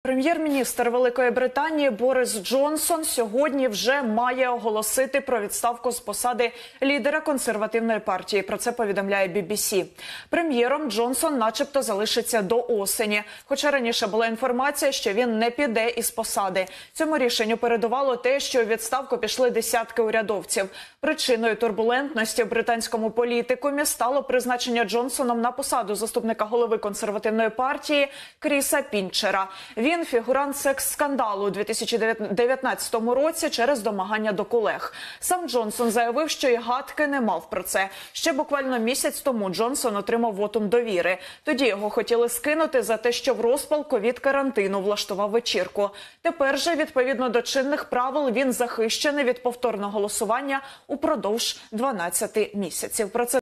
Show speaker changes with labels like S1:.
S1: Прем'єр-міністр Великої Британії Борис Джонсон сьогодні вже має оголосити про відставку з посади лідера консервативної партії. Про це повідомляє BBC. Прем'єром Джонсон начебто залишиться до осені. Хоча раніше була інформація, що він не піде із посади. Цьому рішенню передувало те, що у відставку пішли десятки урядовців. Причиною турбулентності в британському політикумі стало призначення Джонсоном на посаду заступника голови консервативної партії Кріса Пінчера. Він фігурант секс-скандалу у 2019 році через домагання до колег. Сам Джонсон заявив, що і гадки не мав про це. Ще буквально місяць тому Джонсон отримав вотум довіри. Тоді його хотіли скинути за те, що в розпал ковід-карантину влаштував вечірку. Тепер же, відповідно до чинних правил, він захищений від повторного голосування упродовж 12 місяців. Про це